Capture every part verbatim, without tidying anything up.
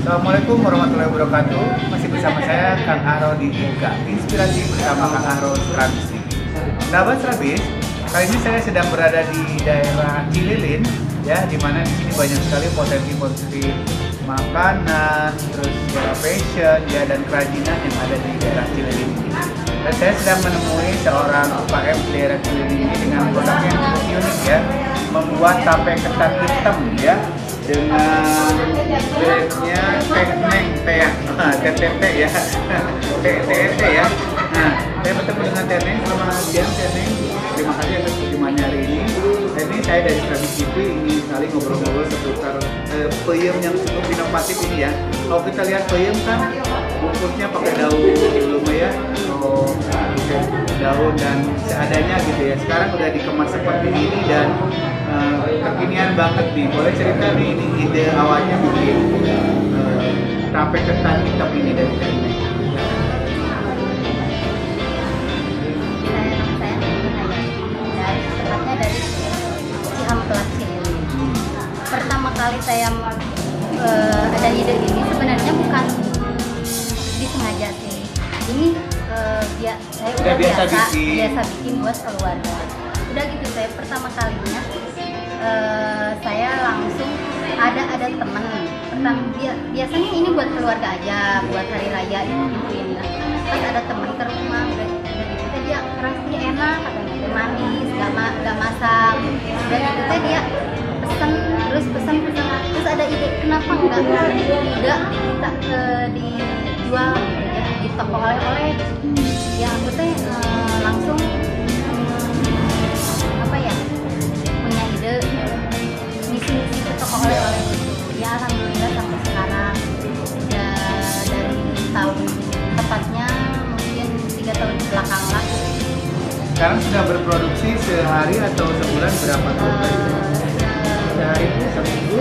Assalamualaikum warahmatullahi wabarakatuh. Masih bersama saya Kang Aro di Ika Inspirasi bersama Kang Aro Serabis T V. Sahabat Serabis, kali ini saya sedang berada di daerah Cililin, ya, dimana di sini banyak sekali potensi-potensi makanan, terus ya, fashion, ya, dan kerajinan yang ada di daerah Cililin ini. Dan saya sedang menemui seorang U K M di daerah Cililin ini dengan produk yang cukup unik, ya, membuat tape ketan hitam, ya, dengan brandnya Teneng Teh, T T T ya, T T T ya. Nah, saya bertemu dengan Teneng. Selamat siang Teneng. Terima kasih atas kunjungannya hari ini. Dan ini saya dari Serabis T V ingin sekali ngobrol-ngobrol seputar eh, peyem yang cukup inovatif ini, ya. Kalau kita lihat peyem kan bungkusnya pakai daun belum, ya, oh, pakai daun dan seadanya gitu, ya. Sekarang udah dikemas seperti ini dan uh, kekinian banget nih. Boleh cerita nih, ini ide awalnya bikin uh, tape ketan hitam ini dari Teneng? Pertama kali saya uh, ada ide ini sebenarnya bukan disengaja sih. Ini uh, dia saya udah, udah biasa biasa bikin. biasa bikin buat keluarga. Udah gitu saya pertama kalinya uh, saya langsung ada ada teman. Pertama dia biasanya ini buat keluarga aja, buat hari raya itu gituin lah. Pas ada teman ke rumah udah gitu dia rasanya enak, katanya teh manis, gak, ma gak masak. Udah gitu teh dia pesan terus pesan pesan terus ada ide kenapa enggak enggak kita uh, dijual ya, di toko oleh-oleh. Ya aku teh uh, langsung um, apa ya punya ide ngisi-ngisi ke toko oleh-oleh gitu. Ya alhamdulillah sampai sekarang udah dari tahun tepatnya mungkin tiga tahun belakang lah. Sekarang sudah berproduksi sehari atau sebulan berapa tuh? Uh, Sehari itu seminggu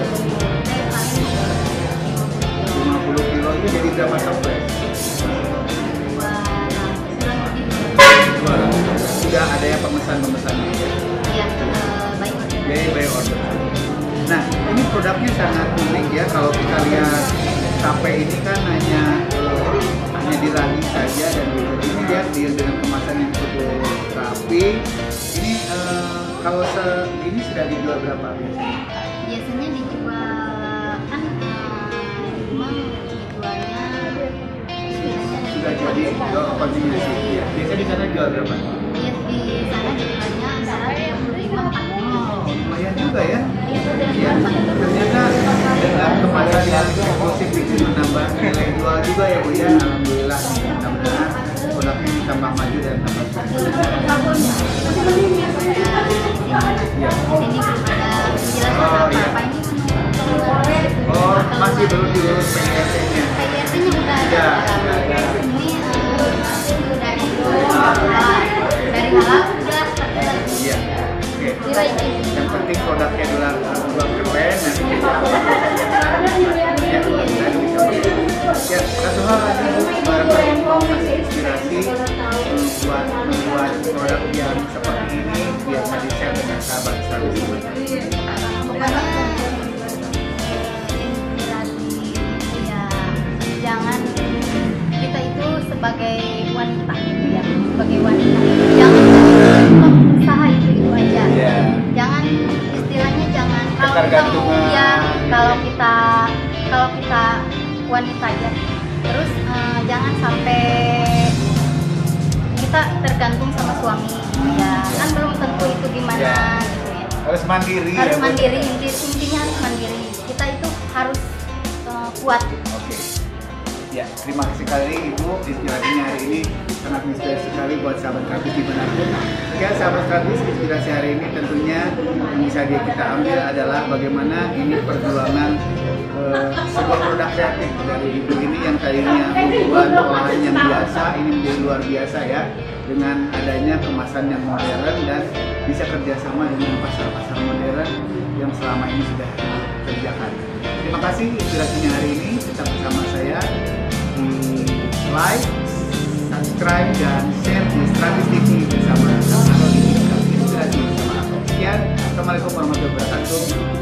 lima puluh kilo itu jadi berapa toples? Sudah ada ya pemesan-pemesannya ya? Iya, by order. Jadi by order. Nah, ini produknya sangat unik ya. Kalau kita lihat tape ini kan hanya uh, hanya dirali saja dan gitu. Ini dia dia dengan kemasan yang cukup rapi. Ini uh, kalau segini sudah dijual berapa biasanya? Biasanya dijual kan memang dijualnya sudah jadi konsumsi. Ya. Biasanya di sana jual berapa? Iya, di sana dijualnya antara tiga puluh lima sampai empat puluh. Lumayan juga ya. Ya. Ternyata dengan kemasan yang eksklusif itu menambah nilai jual juga ya Bu ya. Alhamdulillah. Mudah-mudahan produknya tambah maju dan tambah sukses. Ya. Ini belum ada penjelasan Oh, apa iya. apa ini menunggu. Oh, masih belum diurus P I R T-nya. P I R T-nya udah ada. Ya, udah ada. Ini uh, dari halal, dari halal udah. Iya. Oke. Kira ini. Yang penting produknya adalah dua keren nanti kita ya, mudah-mudahan bisa berhasil. Ya, satu hal lagi Bu, barangkali mau kasih inspirasi um, buat membuat produk yang seperti ini biasa di-share dengan sahabat Serabis. Pokoknya inspirasi ya, jangan kita itu sebagai wanita gitu ya, sebagai wanita jangan usaha itu itu aja. Yeah. Jangan istilahnya jangan kalau kita Ketergantungan. ya kalau kita kalau kita wanita ya terus uh, jangan sampai kita tergantung sama suami ya kan belum tentu itu gimana Ya. gitu ya. Harus mandiri Harus ya, Bu? mandiri, inti- intinya harus mandiri. Kita itu harus uh, kuat. Oke. Ya, terima kasih sekali Ibu. Inspirasinya hari ini sangat inspirasi sekali buat sahabat Serabis dimanapun. Ya, sahabat Serabis, inspirasi hari ini tentunya yang bisa dia kita ambil adalah bagaimana ini perjuangan eh, sebuah produk kreatif dari Ibu ini yang tadinya membuat olahan yang biasa, ini menjadi luar biasa ya, dengan adanya kemasan yang modern dan bisa kerjasama dengan pasar-pasar modern yang selama ini sudah dikerjakan. Terima kasih inspirasinya hari ini. Tetap bersama saya di like, subscribe, dan share di Serabis T V bersama Kang Aro di Inspirasi bersama aku. Sekian, Assalamualaikum warahmatullahi wabarakatuh.